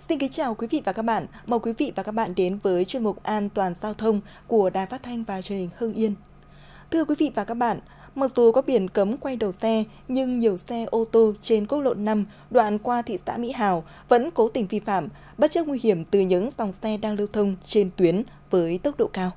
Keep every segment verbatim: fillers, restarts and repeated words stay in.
Xin kính chào quý vị và các bạn. Mời quý vị và các bạn đến với chuyên mục An toàn giao thông của Đài Phát thanh và Truyền hình Hưng Yên. Thưa quý vị và các bạn, mặc dù có biển cấm quay đầu xe, nhưng nhiều xe ô tô trên quốc lộ năm đoạn qua thị xã Mỹ Hào vẫn cố tình vi phạm, bất chấp nguy hiểm từ những dòng xe đang lưu thông trên tuyến với tốc độ cao.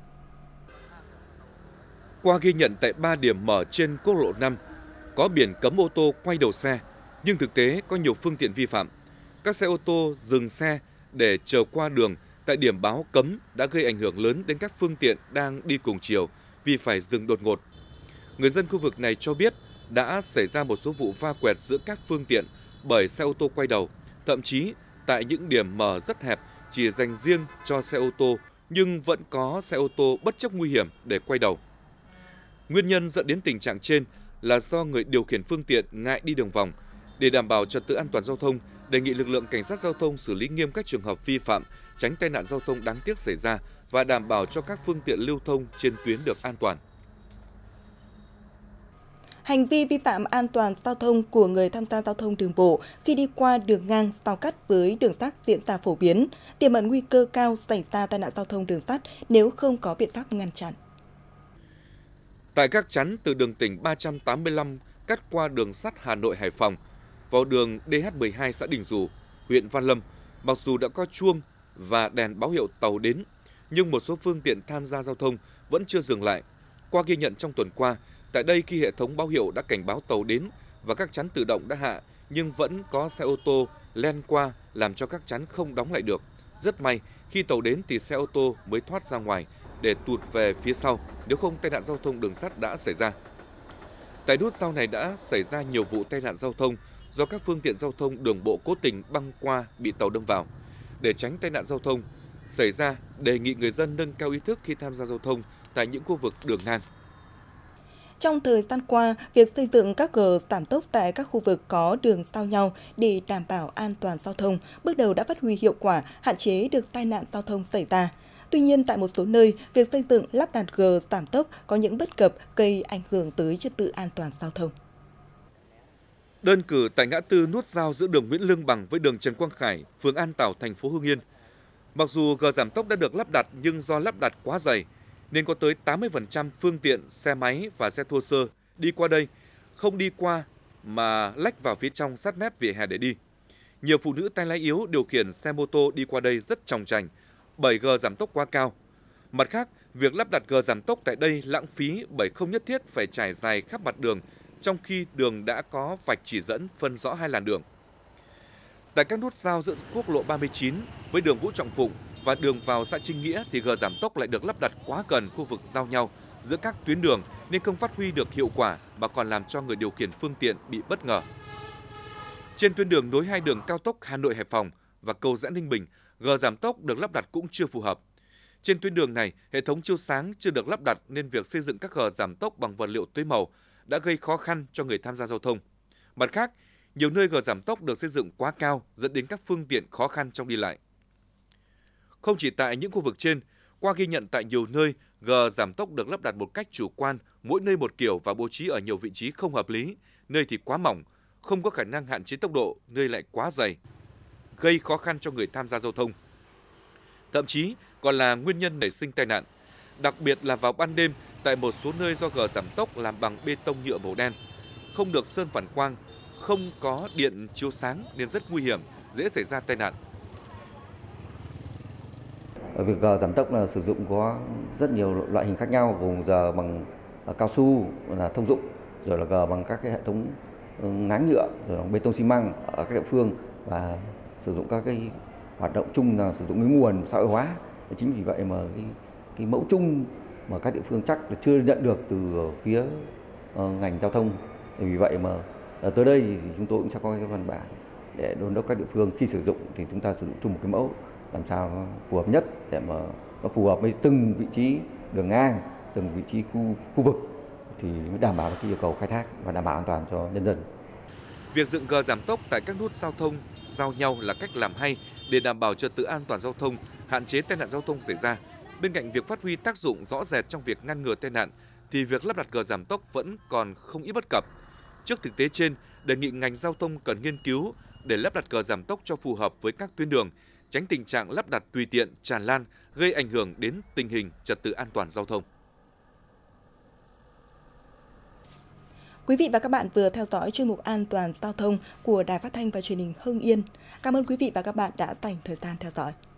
Qua ghi nhận tại ba điểm mở trên quốc lộ năm, có biển cấm ô tô quay đầu xe, nhưng thực tế có nhiều phương tiện vi phạm. Các xe ô tô dừng xe để chờ qua đường tại điểm báo cấm đã gây ảnh hưởng lớn đến các phương tiện đang đi cùng chiều vì phải dừng đột ngột. Người dân khu vực này cho biết đã xảy ra một số vụ va quẹt giữa các phương tiện bởi xe ô tô quay đầu, thậm chí tại những điểm mở rất hẹp chỉ dành riêng cho xe ô tô nhưng vẫn có xe ô tô bất chấp nguy hiểm để quay đầu. Nguyên nhân dẫn đến tình trạng trên là do người điều khiển phương tiện ngại đi đường vòng. Để đảm bảo trật tự an toàn giao thông, đề nghị lực lượng cảnh sát giao thông xử lý nghiêm các trường hợp vi phạm, tránh tai nạn giao thông đáng tiếc xảy ra và đảm bảo cho các phương tiện lưu thông trên tuyến được an toàn. Hành vi vi phạm an toàn giao thông của người tham gia giao thông đường bộ khi đi qua đường ngang giao cắt với đường sắt diễn ra phổ biến, tiềm ẩn nguy cơ cao xảy ra tai nạn giao thông đường sắt nếu không có biện pháp ngăn chặn. Tại các chắn từ đường tỉnh ba trăm tám mươi lăm cắt qua đường sắt Hà Nội - Hải Phòng vào đường D H mười hai xã Đình Dù, huyện Văn Lâm, mặc dù đã có chuông và đèn báo hiệu tàu đến, nhưng một số phương tiện tham gia giao thông vẫn chưa dừng lại. Qua ghi nhận trong tuần qua, tại đây khi hệ thống báo hiệu đã cảnh báo tàu đến và các chắn tự động đã hạ, nhưng vẫn có xe ô tô len qua làm cho các chắn không đóng lại được. Rất may khi tàu đến thì xe ô tô mới thoát ra ngoài để tụt về phía sau, nếu không tai nạn giao thông đường sắt đã xảy ra. Tại nút giao này đã xảy ra nhiều vụ tai nạn giao thông do các phương tiện giao thông đường bộ cố tình băng qua bị tàu đâm vào. Để tránh tai nạn giao thông xảy ra, đề nghị người dân nâng cao ý thức khi tham gia giao thông tại những khu vực đường ngang. Trong thời gian qua, việc xây dựng các gờ giảm tốc tại các khu vực có đường giao nhau để đảm bảo an toàn giao thông bước đầu đã phát huy hiệu quả, hạn chế được tai nạn giao thông xảy ra. Tuy nhiên, tại một số nơi, việc xây dựng lắp đặt gờ giảm tốc có những bất cập gây ảnh hưởng tới trật tự an toàn giao thông. Đơn cử tại ngã tư nút giao giữa đường Nguyễn Lương Bằng với đường Trần Quang Khải, phường An Tảo, thành phố Hưng Yên. Mặc dù gờ giảm tốc đã được lắp đặt nhưng do lắp đặt quá dày, nên có tới tám mươi phần trăm phương tiện xe máy và xe thô sơ đi qua đây không đi qua mà lách vào phía trong sát mép vỉa hè để đi. Nhiều phụ nữ tay lái yếu điều khiển xe mô tô đi qua đây rất chòng chành bởi gờ giảm tốc quá cao. Mặt khác, việc lắp đặt gờ giảm tốc tại đây lãng phí bởi không nhất thiết phải trải dài khắp mặt đường, trong khi đường đã có vạch chỉ dẫn phân rõ hai làn đường. Tại các nút giao giữa quốc lộ ba mươi chín với đường Vũ Trọng Phụng và đường vào xã Trinh Nghĩa thì gờ giảm tốc lại được lắp đặt quá gần khu vực giao nhau giữa các tuyến đường nên không phát huy được hiệu quả mà còn làm cho người điều khiển phương tiện bị bất ngờ. Trên tuyến đường nối hai đường cao tốc Hà Nội - Hải Phòng và cầu Giã Ninh - Bình, gờ giảm tốc được lắp đặt cũng chưa phù hợp. Trên tuyến đường này, hệ thống chiếu sáng chưa được lắp đặt nên việc xây dựng các gờ giảm tốc bằng vật liệu tối màu đã gây khó khăn cho người tham gia giao thông. Mặt khác, nhiều nơi gờ giảm tốc được xây dựng quá cao dẫn đến các phương tiện khó khăn trong đi lại. Không chỉ tại những khu vực trên, qua ghi nhận tại nhiều nơi, gờ giảm tốc được lắp đặt một cách chủ quan, mỗi nơi một kiểu và bố trí ở nhiều vị trí không hợp lý, nơi thì quá mỏng, không có khả năng hạn chế tốc độ, nơi lại quá dày, gây khó khăn cho người tham gia giao thông. Thậm chí còn là nguyên nhân nảy sinh tai nạn, đặc biệt là vào ban đêm tại một số nơi do gờ giảm tốc làm bằng bê tông nhựa màu đen, không được sơn phản quang, không có điện chiếu sáng nên rất nguy hiểm, dễ xảy ra tai nạn. Ở việc gờ giảm tốc là sử dụng có rất nhiều loại hình khác nhau, gồm gờ bằng cao su là thông dụng, rồi là gờ bằng các cái hệ thống ngáng nhựa, rồi là bê tông xi măng ở các địa phương và sử dụng các cái hoạt động chung là sử dụng cái nguồn xã hội hóa. Chính vì vậy mà cái, cái mẫu chung mà các địa phương chắc là chưa nhận được từ phía uh, ngành giao thông. Vì vậy mà uh, tới đây thì chúng tôi cũng sẽ có cái văn bản để đôn đốc các địa phương khi sử dụng thì chúng ta sử dụng chung một cái mẫu làm sao nó phù hợp nhất để mà nó phù hợp với từng vị trí đường ngang, từng vị trí khu khu vực thì mới đảm bảo được cái yêu cầu khai thác và đảm bảo an toàn cho nhân dân. Việc dựng gờ giảm tốc tại các nút giao thông giao nhau là cách làm hay để đảm bảo trật tự an toàn giao thông, hạn chế tai nạn giao thông xảy ra. Bên cạnh việc phát huy tác dụng rõ rệt trong việc ngăn ngừa tai nạn, thì việc lắp đặt gờ giảm tốc vẫn còn không ít bất cập. Trước thực tế trên, đề nghị ngành giao thông cần nghiên cứu để lắp đặt cờ giảm tốc cho phù hợp với các tuyến đường, tránh tình trạng lắp đặt tùy tiện, tràn lan, gây ảnh hưởng đến tình hình trật tự an toàn giao thông. Quý vị và các bạn vừa theo dõi chuyên mục An toàn giao thông của Đài Phát thanh và Truyền hình Hưng Yên. Cảm ơn quý vị và các bạn đã dành thời gian theo dõi.